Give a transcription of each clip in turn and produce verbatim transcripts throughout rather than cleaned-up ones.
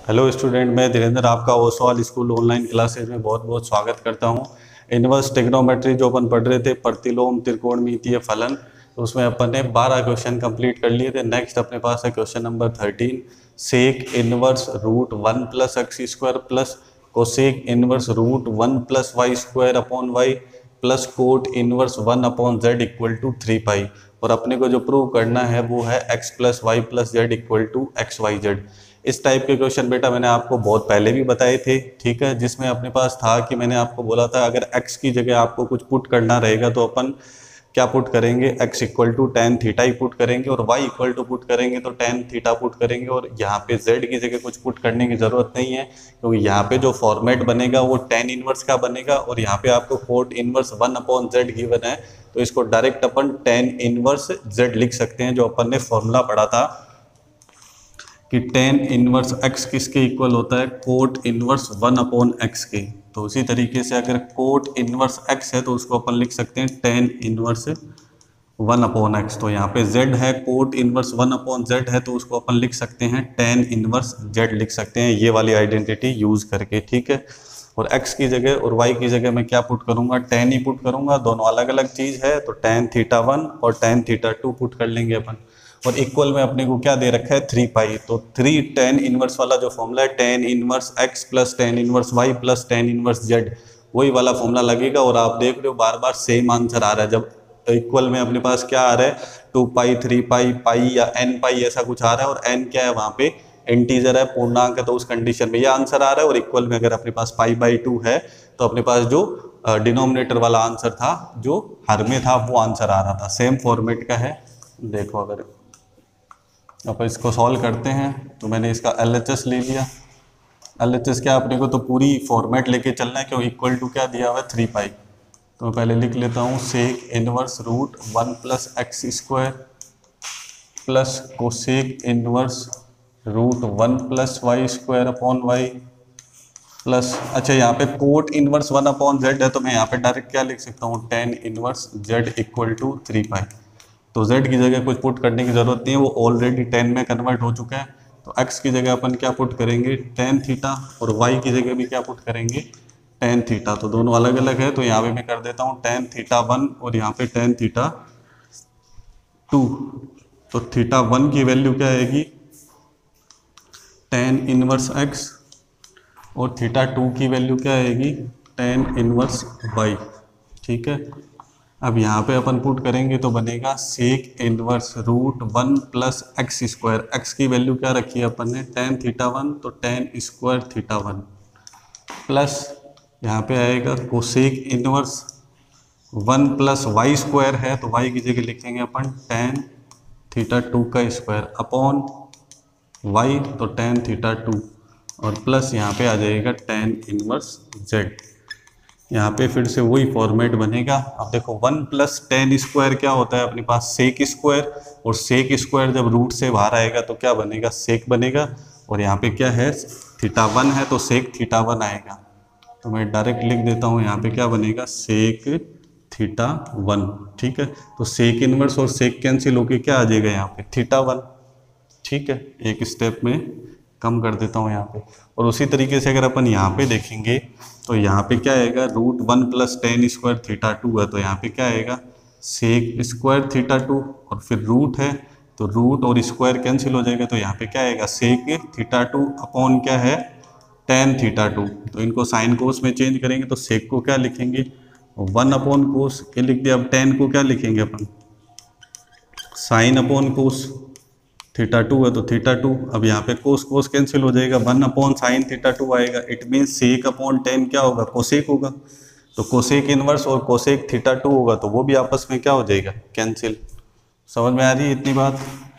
Hello student, मैं धीरेन्द्र आपका Oswal school online classes में बहुत बहुत स्वागत करता हूं। इनवर्स ट्रिग्नोमेट्री जो अपन पढ़ रहे थे, प्रतिलोम त्रिकोणमितीय फलन, तो उसमें अपन ने बारह क्वेश्चन कंप्लीट कर लिए थे। नेक्स्ट अपने पास है question number thirteen, sec inverse root one plus x square plus cosec inverse root one plus y square upon y plus cot inverse one upon z equal to three pi. और अपने को जो prove करना है वो है x plus y plus z equal to x y z. इस type के क्वेश्चन बेटा मैंने आपको बहुत पहले भी बताए थे, ठीक है, जिसमें अपने पास था कि मैंने आपको बोला था अगर x की जगह आपको कुछ पुट करना रहेगा तो अपन क्या पुट करेंगे, x equal to tan theta ही पुट करेंगे, और y इक्वल टू पुट करेंगे तो टेन थीटा पुट करेंगे। और यहाँ पे z की जगह कुछ पुट करने की जरूरत नहीं है, क्योंकि तो यहाँ पे जो फॉर्मेट बनेगा वो टेन इनवर्स का बनेगा, और यहाँ पे आपको cot inverse one upon z given है, तो इसको डायरेक्ट अपन टेन इनवर्स जेड लिख सकते हैं, जो अपन ने फॉर्मूला पढ़ा था कि टेन इनवर्स एक्स किसके इक्वल होता है, cot inverse one upon x के। तो उसी तरीके से अगर कोट इनवर्स एक्स है तो उसको अपन लिख सकते हैं tan inverse one upon x. तो यहाँ पे z है, cot inverse one upon z है, तो उसको अपन लिख सकते हैं टेन इनवर्स जेड लिख सकते हैं, ये वाली आइडेंटिटी यूज करके, ठीक है। और x की जगह और y की जगह मैं क्या पुट करूंगा, टेन ही पुट करूंगा, दोनों अलग अलग चीज है, तो टेन थीटा वन और टेन थीटा टू पुट कर लेंगे अपन। और इक्वल में अपने को क्या दे रखा है, थ्री पाई, तो थ्री टेन इनवर्स वाला जो फॉर्मूला है, tan inverse x plus tan inverse y plus tan inverse z, वही वाला फॉर्मूला लगेगा। और आप देख रहे हो बार बार सेम आंसर आ रहा है। जब इक्वल में अपने पास क्या आ रहा है, टू पाई थ्री पाई पाई या एन पाई ऐसा कुछ आ रहा है, और एन क्या है वहाँ पे इंटीजर है, पूर्णांक है, तो उस कंडीशन में ये आंसर आ रहा है। और इक्वल में अगर अपने पास पाई बाई टू है तो अपने पास जो डिनोमिनेटर वाला आंसर था, जो हर में था, वो आंसर आ रहा था। सेम फॉर्मेट का है। देखो अगर अब इसको सॉल्व करते हैं तो मैंने इसका एल एच एस ले लिया। एल एच एस क्या अपने को तो पूरी फॉर्मेट लेके चलना है, क्यों इक्वल टू क्या दिया हुआ है, थ्री पाई। तो मैं पहले लिख लेता हूँ sec inverse root one plus x square plus cosec inverse root one plus y square upon y plus, अच्छा यहाँ पे cot inverse one upon z है, तो मैं यहाँ पे डायरेक्ट क्या लिख सकता हूँ, tan inverse z equal to three pi. तो z की जगह कुछ पुट करने की जरूरत नहीं है, वो ऑलरेडी टेन में कन्वर्ट हो चुका है। तो x की जगह अपन क्या पुट करेंगे, टेन थीटा, और y की जगह भी क्या पुट करेंगे, टेन थीटा। तो दोनों अलग अलग है, तो यहाँ पे मैं कर देता हूँ टेन थीटा वन और यहाँ पे टेन थीटा टू। तो थीटा वन की वैल्यू क्या आएगी, टेन इनवर्स x, और थीटा टू की वैल्यू क्या आएगी, टेन इनवर्स y, ठीक है। अब यहाँ पे अपन पुट करेंगे तो बनेगा sec inverse root one plus x square. X की वैल्यू क्या रखी है अपन ने, टेन थीटा वन, तो tan square theta one plus यहाँ पे आएगा cosec inverse one plus y square है, तो वाई की जगह लिखेंगे अपन टेन थीटा टू का स्क्वायर अपॉन वाई, तो टेन थीटा टू, और प्लस यहाँ पे आ जाएगा टेन इनवर्स जेड। यहाँ पे फिर से वही फॉर्मेट बनेगा। अब देखो वन प्लस टेन स्क्वायर क्या होता है अपने पास, सेक स्क्वायर, और सेक स्क्वायर जब रूट से बाहर आएगा तो क्या बनेगा, सेक बनेगा। और यहाँ पे क्या है, थीटा वन है, तो सेक थीटा वन आएगा। तो मैं डायरेक्ट लिख देता हूँ यहाँ पे क्या बनेगा, सेक थीटा वन, ठीक है। तो सेक इनवर्स और सेक कैंसिल होके क्या आ जाएगा यहाँ पे, थीटा वन, ठीक है। एक स्टेप में कम कर देता हूँ यहाँ पे। और उसी तरीके से अगर अपन यहाँ पे देखेंगे तो यहाँ पे क्या आएगा, root one plus tan square theta two है, तो यहाँ पे क्या आएगा, सेक स्क्वायर थीटा टू, और फिर रूट है, तो रूट और स्क्वायर कैंसिल हो जाएगा, तो यहाँ पे क्या आएगा, सेक थीटा टू अपॉन क्या है, टेन थीटा टू। तो इनको साइन कोस में चेंज करेंगे तो सेक को क्या लिखेंगे, वन अपॉन कोस के लिख दिया। अब टेन को क्या लिखेंगे अपन, sine upon cos, theta two है तो थीटा टू। अब यहाँ पे कोस कोस कैंसिल हो जाएगा, one upon sine theta two आएगा। It mean sec upon tan क्या होगा, कोसेक होगा। तो कोसेक इनवर्स और कोसेक थीटा टू होगा, तो वो भी आपस में क्या हो जाएगा, कैंसिल। समझ में आ रही है इतनी बात।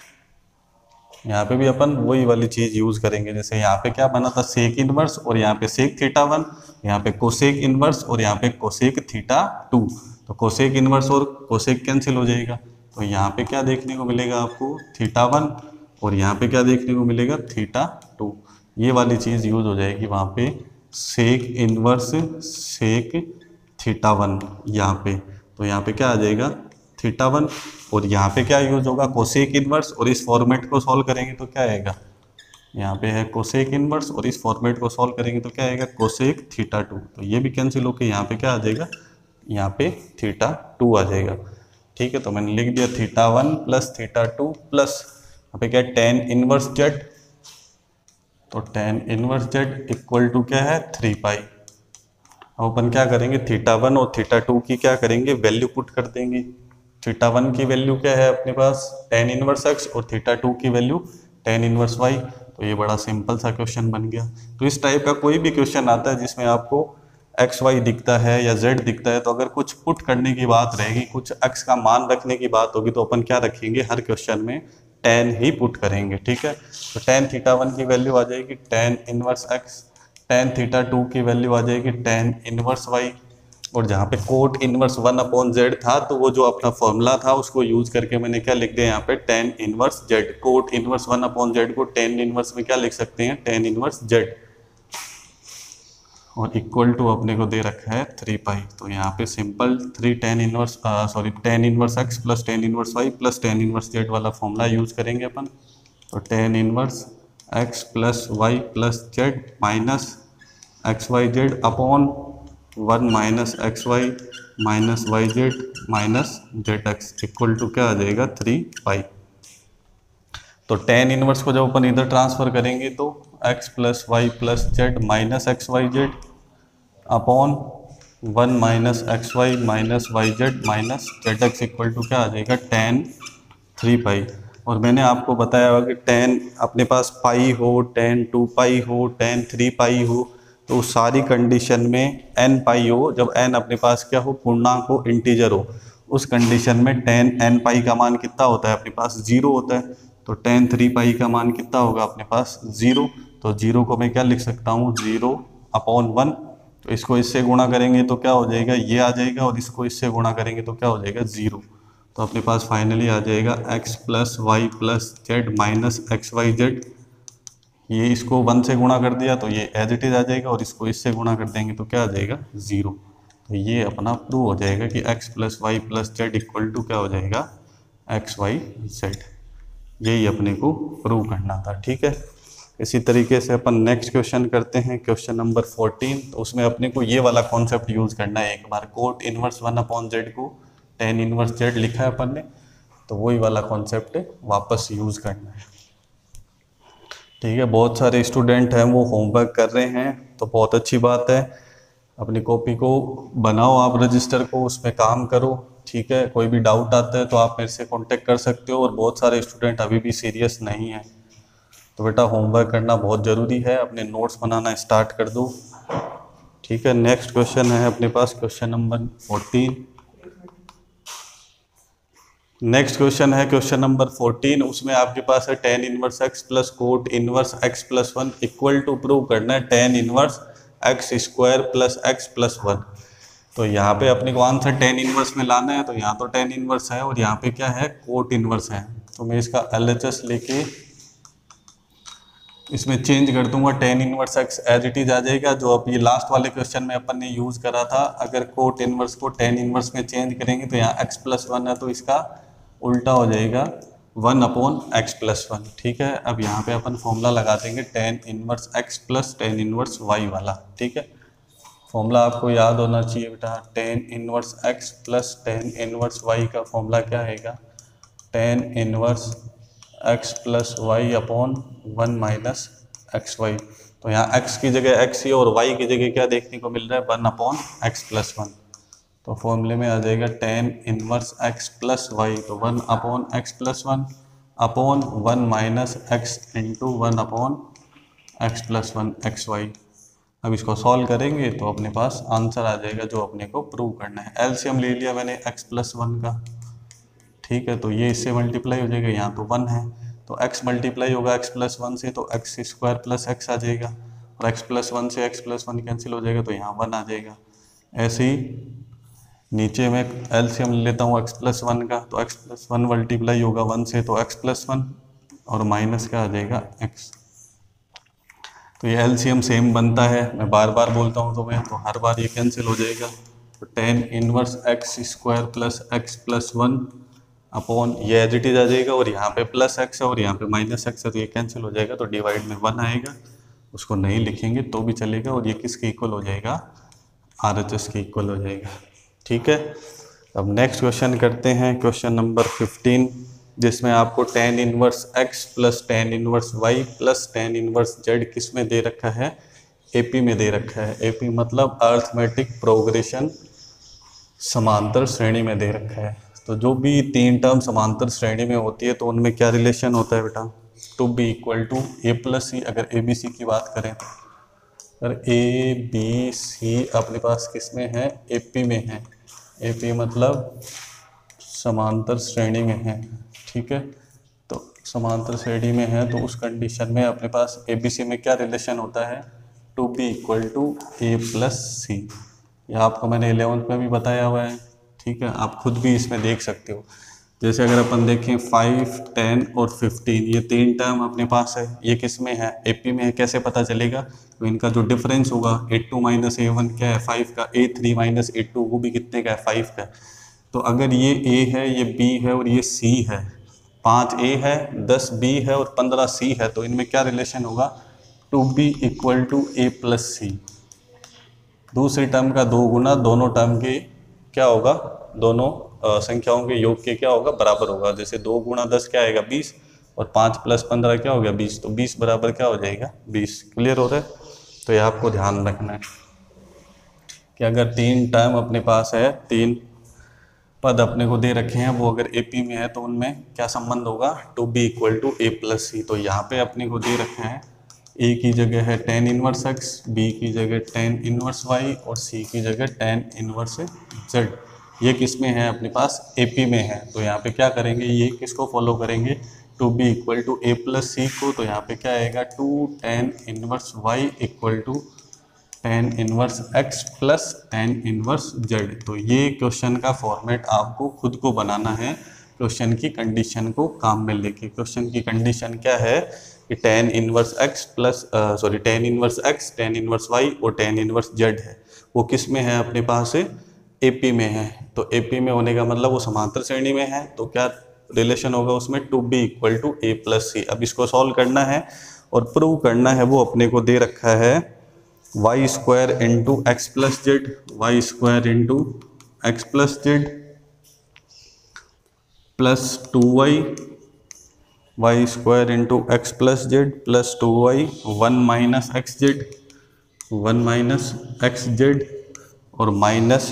यहाँ पे भी अपन वही वाली चीज यूज करेंगे, जैसे यहाँ पे क्या बना था, सेक इनवर्स, और यहाँ पे सेक थीटा वन, यहाँ पे कोसेक इनवर्स, और यहाँ पे कोसेक थीटा टू। तो कोसेक इनवर्स और कोसेक कैंसिल हो जाएगा, तो यहाँ पे क्या देखने को मिलेगा आपको, थीटा वन, और यहाँ पे क्या देखने को मिलेगा, थीटा टू। ये वाली चीज़ यूज हो जाएगी वहाँ पे, sec inverse sec theta one यहाँ पे। तो यहाँ पे क्या आ जाएगा, थीटा वन, और यहाँ पे क्या यूज होगा, कोसेक इनवर्स, और इस फॉर्मेट को सॉल्व करेंगे तो क्या आएगा, यहाँ पे है कोसेक इनवर्स, और इस फॉर्मेट को सॉल्व करेंगे तो क्या आएगा, कोसेक थीटा टू। तो ये भी कैंसिल होकर यहाँ पे क्या आ जाएगा, यहाँ पे थीटा टू आ जाएगा। ठीक है, तो मैंने लिख दिया theta one plus theta two plus यहाँ पे क्या है टेन इनवर्स जेड। तो tan inverse z equal to क्या है, थ्री पाई। अब अपन क्या करेंगे, थीटा वन और थीटा टू की क्या करेंगे, वैल्यू पुट कर देंगे। थीटा वन की वैल्यू क्या है अपने पास, टेन इनवर्स एक्स, और थीटा टू की वैल्यू टेन इनवर्स वाई। तो ये बड़ा सिंपल सा क्वेश्चन बन गया। तो इस टाइप का कोई भी क्वेश्चन आता है जिसमें आपको एक्स वाई दिखता है या जेड दिखता है, तो अगर कुछ पुट करने की बात रहेगी, कुछ एक्स का मान रखने की बात होगी, तो अपन क्या रखेंगे, हर क्वेश्चन में टेन ही पुट करेंगे। ठीक है, तो टेन थीटा वन की वैल्यू आ जाएगी tan inverse x, tan theta two की वैल्यू आ जाएगी टेन इनवर्स वाई, और जहाँ पे cot inverse one upon z था, तो वो जो अपना फॉर्मूला था उसको यूज करके मैंने क्या लिख दिया यहाँ पे, tan inverse z. Cot inverse one upon z को टेन इनवर्स में क्या लिख सकते हैं, टेन इनवर्स जेड, और इक्वल टू अपने को दे रखा है थ्री पाई। तो यहाँ पे simple three tan inverse sorry tan inverse x plus tan inverse y plus tan inverse z वाला फॉर्मूला यूज करेंगे अपन। तो tan inverse x plus y plus z minus x y z upon one minus x y minus y z minus z x equal to क्या आ जाएगा, three pi. तो tan inverse को जब अपन इधर ट्रांसफर करेंगे तो x plus y plus z minus x y z upon one minus x y minus y z minus z x equal to क्या आ जाएगा, टेन थ्री पाई। और मैंने आपको बताया हुआ कि टेन अपने पास पाई हो, टेन टू पाई हो, टेन थ्री पाई हो, तो सारी कंडीशन में n पाई हो, जब n अपने पास क्या हो, पूर्णांक हो, इंटीजर हो, उस कंडीशन में टेन n पाई का मान कितना होता है अपने पास, जीरो होता है। तो टेन थ्री पाई का मान कितना होगा अपने पास, जीरो। तो जीरो को मैं क्या लिख सकता हूँ, जीरो अपॉन वन। तो इसको इससे गुणा करेंगे तो क्या हो जाएगा, ये आ जाएगा, और इसको इससे गुणा करेंगे तो क्या हो जाएगा, जीरो। तो अपने पास फाइनली आ जाएगा x plus y plus z minus x y z. ये इसको वन से गुणा कर दिया तो ये एज इट इज आ जाएगा, और इसको इससे गुणा कर देंगे तो क्या आ जाएगा, जीरो। तो ये अपना प्रूव हो जाएगा कि x plus y plus z equal to क्या हो जाएगा, एक्स वाई जेड। यही अपने को प्रूव करना था। ठीक है, इसी तरीके से अपन नेक्स्ट क्वेश्चन करते हैं, क्वेश्चन नंबर फोर्टीन। तो उसमें अपने को ये वाला कॉन्सेप्ट यूज करना है। एक बार cot inverse one upon z को टेन इनवर्स जेड लिखा है अपन ने, तो वही वाला कॉन्सेप्ट वापस यूज करना है। ठीक है, बहुत सारे स्टूडेंट हैं वो होमवर्क कर रहे हैं, तो बहुत अच्छी बात है। अपनी कॉपी को बनाओ, आप रजिस्टर को, उसमें काम करो। ठीक है, कोई भी डाउट आता है तो आप मेरे से कांटेक्ट कर सकते हो। और बहुत सारे स्टूडेंट अभी भी सीरियस नहीं हैं, तो बेटा होमवर्क करना बहुत ज़रूरी है, अपने नोट्स बनाना स्टार्ट कर दो। ठीक है, नेक्स्ट क्वेश्चन है अपने पास question number fourteen. Next question है क्वेश्चन नंबर फोर्टीन। उसमें आपके पास है tan inverse x plus cot inverse x plus one equal to prove करना है tan inverse x square plus x plus one. तो यहाँ पे अपने को आंसर टेन इनवर्स में लाना है, तो यहाँ तो टेन इनवर्स है और यहाँ पे क्या है, कोट इनवर्स है। तो मैं इसका एल एच एस लेके इसमें चेंज कर दूंगा, tan inverse x as it is आ जाएगा, जो अब ये लास्ट वाले क्वेश्चन में अपन ने यूज करा था। अगर कोट इनवर्स को टेन इनवर्स में चेंज करेंगे तो यहाँ एक्स प्लस वन है, तो इसका उल्टा हो जाएगा one upon x plus one. ठीक है, अब यहाँ पे अपन फॉर्मूला लगा देंगे tan inverse x plus tan inverse y वाला। ठीक है, फॉर्मूला आपको याद होना चाहिए बेटा, tan inverse x plus tan inverse y का फॉर्मूला क्या आएगा, tan inverse x plus y upon one minus x y. तो यहाँ एक्स की जगह एक्स ही और वाई की जगह क्या देखने को मिल रहा है, one upon x plus one. तो फॉर्मूले में आ जाएगा tan inverse x plus y, तो one upon x plus one upon one minus x into one upon x plus one x y. अब इसको सॉल्व करेंगे तो अपने पास आंसर आ जाएगा जो अपने को प्रूव करना है। एलसीएम ले लिया मैंने एक्स प्लस वन का। ठीक है, तो ये इससे मल्टीप्लाई हो जाएगा, यहाँ तो वन है तो x मल्टीप्लाई होगा x प्लस वन से, तो एक्स स्क्वायर प्लस एक्स आ जाएगा, और x प्लस वन से x प्लस वन कैंसिल हो जाएगा, तो यहाँ वन आ जाएगा। ऐसे ही नीचे में एलसीएम ले लेता हूँ x प्लस वन का, तो x प्लस वन मल्टीप्लाई होगा वन से, तो x प्लस वन और माइनस का आ जाएगा x। तो ये एलसीएम सेम बनता है, मैं बार बार बोलता हूँ तो मैं तो हर बार ये कैंसिल हो जाएगा। तो tan inverse x square plus x plus one upon ये एज इट इज आ जाएगा, और यहाँ पे प्लस एक्स है और यहाँ पे माइनस एक्स है तो ये कैंसिल हो जाएगा, तो डिवाइड में वन आएगा, उसको नहीं लिखेंगे तो भी चलेगा, और ये किसके इक्वल हो जाएगा, आर एच एस के इक्वल हो जाएगा। ठीक है, अब नेक्स्ट क्वेश्चन करते हैं, क्वेश्चन नंबर फिफ्टीन, जिसमें आपको tan inverse x plus tan inverse y plus tan inverse z किस में दे रखा है, एपी में दे रखा है। एपी मतलब अर्थमेटिक प्रोग्रेशन, समांतर श्रेणी में दे रखा है। तो जो भी तीन टर्म समांतर श्रेणी में होती है तो उनमें क्या रिलेशन होता है बेटा, two b equal to a plus c. अगर ए बी सी की बात करें तो अगर ए बी सी अपने पास किस में है, ए पी में है। ए पी मतलब समांतर श्रेणी में है। ठीक है, तो समांतर श्रेणी में है तो उस कंडीशन में अपने पास ए बी सी में क्या रिलेशन होता है, two b equal to a plus c. यह आपको मैंने इलेवंथ में भी बताया हुआ है। ठीक है, आप खुद भी इसमें देख सकते हो। जैसे अगर अपन देखें फाइव, टेन और फिफ्टीन, ये तीन टर्म अपने पास है, ये किस में है, एपी में है। कैसे पता चलेगा, तो इनका जो डिफरेंस होगा, a two minus a one क्या है, फाइव का, a three minus a two वो भी कितने का है, फाइव का। तो अगर ये ए है, ये बी है और ये सी है, पाँच ए है, दस बी है और पंद्रह सी है, तो इनमें क्या रिलेशन होगा, two b equal to a plus c. दूसरी टर्म का दो गुना दोनों टर्म के क्या होगा, दोनों आ, संख्याओं के योग के क्या होगा, बराबर होगा। जैसे दो गुना दस क्या आएगा, बीस, और पाँच प्लस पंद्रह क्या हो गया, बीस। तो बीस बराबर क्या हो जाएगा, बीस। क्लियर हो रहा है। तो ये आपको ध्यान रखना है कि अगर तीन टर्म अपने पास है, तीन पद अपने को दे रखे हैं, वो अगर एपी में है तो उनमें क्या संबंध होगा, two b equal to a plus c. तो यहाँ पे अपने को दे रखे हैं, ए की जगह है टेन इनवर्स एक्स, बी की जगह टेन इनवर्स वाई और सी की जगह टेन इनवर्स जेड। ये किस में है, अपने पास एपी में है। तो यहाँ पे क्या करेंगे, ये किसको फॉलो करेंगे, two b equal to a plus c को। तो यहाँ पे क्या आएगा, two tan inverse y equal to tan inverse x plus tan inverse z. तो ये क्वेश्चन का फॉर्मेट आपको खुद को बनाना है, क्वेश्चन की कंडीशन को काम में लेके। क्वेश्चन की कंडीशन क्या है कि tan inverse x plus sorry tan inverse x, tan inverse y और टेन इनवर्स जेड है, वो किस में है, अपने पास एपी में है। तो एपी में होने का मतलब वो समांतर श्रेणी में है, तो क्या रिलेशन होगा उसमें, two b equal to a plus c. अब इसको सॉल्व करना है और प्रूव करना है, वो अपने को दे रखा है y square into x plus z, y square into x plus z plus two y, y square into x plus z plus two y, one minus x z, one minus x z और minus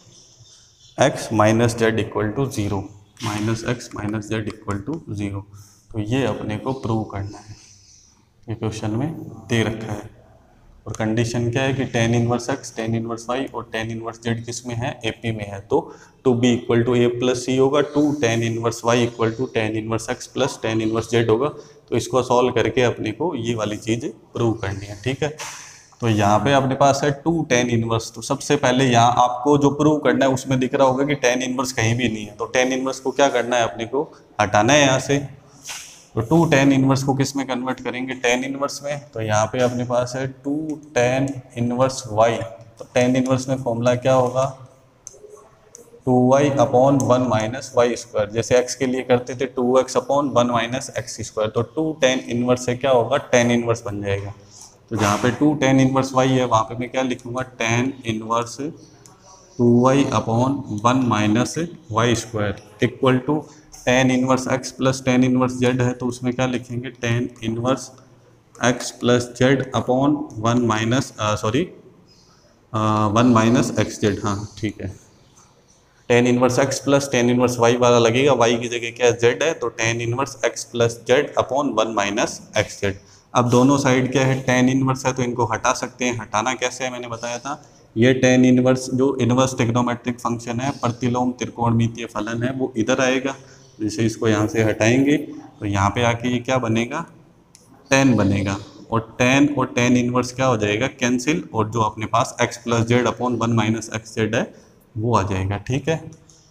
x minus z equal to zero, minus x minus z equal to zero. तो ये अपने को prove करना है, ये question में दे रखा है। और कंडीशन क्या है कि tan inverse x, tan inverse y और टेन इनवर्स जेड किस में है, एपी में है। तो two b equal to a plus c होगा, two tan inverse y equal to tan inverse x plus tan inverse z होगा। तो इसको सॉल्व करके अपने को ये वाली चीज़ प्रूव करनी है। ठीक है, तो यहाँ पे अपने पास है टू टेन इनवर्स। तो सबसे पहले यहाँ आपको जो प्रूव करना है उसमें दिख रहा होगा कि टेन इनवर्स कहीं भी नहीं है, तो टेन इनवर्स को क्या करना है, अपने को हटाना है यहाँ से। तो टू टेन इनवर्स को किस में कन्वर्ट करेंगे, टेन इनवर्स में। तो यहाँ पे अपने पास है टू टेन इनवर्स वाई। तो टेन इनवर्स में फॉर्मूला क्या होगा, two y upon one minus y square. जैसे एक्स के लिए करते थे two x upon one minus x square. तो टू टेन इनवर्स से क्या होगा, टेन इनवर्स बन जाएगा। तो जहाँ पे टू टेन इनवर्स वाई है वहाँ पे मैं क्या लिखूंगा, tan inverse two y upon one minus y square equal to tan inverse x plus tan inverse z है, तो उसमें क्या लिखेंगे, tan inverse x plus z upon one minus sorry one minus x z. हाँ ठीक है, tan inverse x plus tan inverse y वाला लगेगा, वाई की जगह क्या है, जेड है। तो tan inverse x plus z upon one minus x z. अब दोनों साइड क्या है, टेन इनवर्स है तो इनको हटा सकते हैं। हटाना कैसे है, मैंने बताया था। ये टेन इनवर्स जो इनवर्स ट्रिग्नोमेट्रिक फंक्शन है, प्रतिलोम त्रिकोणमितीय फलन है, वो इधर आएगा। जैसे इसको यहाँ से हटाएंगे तो यहाँ पे आके ये क्या बनेगा, टेन बनेगा। और टेन और टेन इनवर्स क्या हो जाएगा, कैंसिल। और जो अपने पास x plus z upon one minus x z है वो आ जाएगा। ठीक है,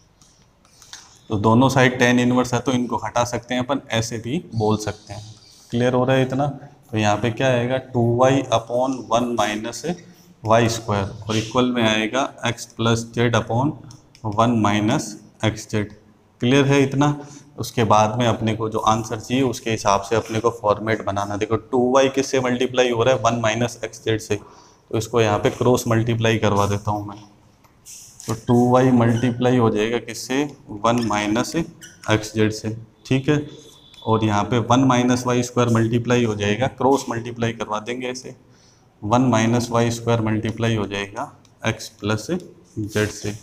तो दोनों साइड टेन इनवर्स है तो इनको हटा सकते हैं अपन, ऐसे भी बोल सकते हैं। क्लियर हो रहा है इतना। तो यहाँ पे क्या आएगा, two y upon one minus y square और इक्वल में आएगा x plus z upon one minus x z. Clear है इतना। उसके बाद में अपने को जो आंसर चाहिए उसके हिसाब से अपने को फॉर्मेट बनाना। देखो टू वाई किससे मल्टीप्लाई हो रहा है, वन माइनस एक्स जेड से, तो इसको यहाँ पे क्रॉस मल्टीप्लाई करवा देता हूँ मैं। तो टू वाई मल्टीप्लाई हो जाएगा किससे, वन माइनस एक्स जेड से, ठीक है। और यहाँ पे one minus y square multiply हो जाएगा, क्रॉस मल्टीप्लाई करवा देंगे ऐसे, one minus y square multiply हो जाएगा एक्स प्लस जेड से।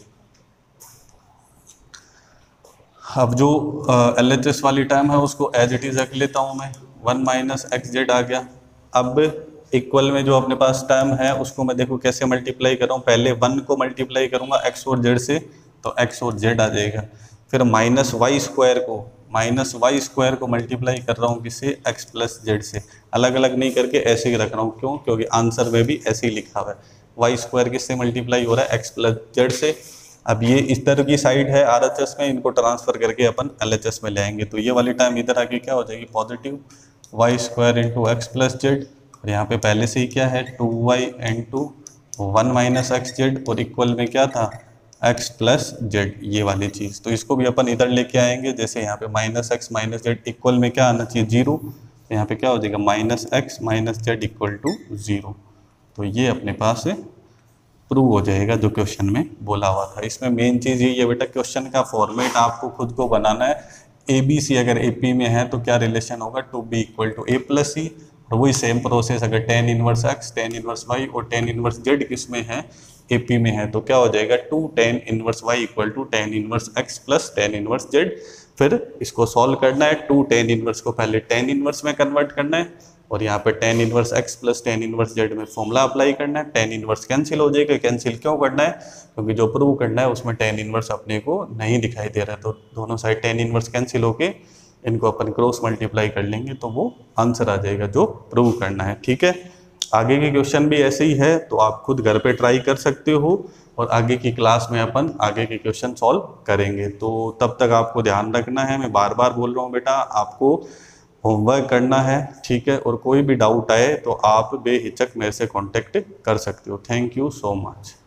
अब जो एल एच एस वाली टर्म है उसको एज इट इज रख लेता हूँ मैं, वन माइनस एक्स जेड आ गया। अब इक्वल में जो अपने पास टर्म है उसको मैं देखो कैसे मल्टीप्लाई कर रहा हूँ, पहले वन को मल्टीप्लाई करूँगा एक्स और जेड से, तो एक्स और जेड आ जाएगा। फिर माइनस वाई स्क्वायर को माइनस वाई स्क्वायर को मल्टीप्लाई कर रहा हूँ किससे, एक्स प्लस जेड से। अलग अलग नहीं करके ऐसे ही रख रहा हूँ, क्यों, क्योंकि आंसर में भी ऐसे ही लिखा हुआ है। वाई स्क्वायर किससे मल्टीप्लाई हो रहा है, एक्स प्लस जेड से। अब ये इस तरह की साइड है आर एच एस में, इनको ट्रांसफर करके अपन एल एच एस में ले आएंगे। तो ये वाली टर्म इधर आके क्या हो जाएगी, positive y square into x plus z. और यहाँ पे पहले से ही क्या है, two y into one minus x z, और इक्वल में क्या था, एक्स प्लस जेड, ये वाली चीज़। तो इसको भी अपन इधर लेके आएंगे, जैसे यहाँ पे minus x minus z equal में क्या आना चाहिए, जीरो। तो यहाँ पे क्या हो जाएगा, minus x minus z equal to zero. तो ये अपने पास प्रूव हो जाएगा जो क्वेश्चन में बोला हुआ था। इसमें मेन चीज़ यही है बेटा, क्वेश्चन का फॉर्मेट आपको खुद को बनाना है। ए बी सी अगर ए पी में है तो क्या रिलेशन होगा, two b equal to a plus c. और वही सेम प्रोसेस अगर tan inverse x, tan inverse y और टेन इनवर्स जेड किस में है, ए पी में है, तो क्या हो जाएगा, two tan inverse y equal to tan inverse x plus tan inverse z. फिर इसको सॉल्व करना है, टू टेन इनवर्स को पहले टेन इनवर्स में कन्वर्ट करना है, और यहाँ पे tan inverse x plus tan inverse z में फॉर्मूला अप्लाई करना है। टेन इनवर्स कैंसिल हो जाएगा, कैंसिल क्यों करना है, क्योंकि जो प्रूव करना है उसमें टेन इनवर्स अपने को नहीं दिखाई दे रहा है। तो दोनों साइड टेन इनवर्स कैंसिल होके इनको अपन क्रॉस मल्टीप्लाई कर लेंगे, तो वो आंसर आ जाएगा जो प्रूव करना है, ठीक है। आगे के क्वेश्चन भी ऐसे ही है, तो आप खुद घर पे ट्राई कर सकते हो, और आगे की क्लास में अपन आगे के क्वेश्चन सॉल्व करेंगे। तो तब तक आपको ध्यान रखना है, मैं बार बार बोल रहा हूँ बेटा, आपको होमवर्क करना है, ठीक है। और कोई भी डाउट आए तो आप बेहिचक मेरे से कांटेक्ट कर सकते हो। Thank you so much.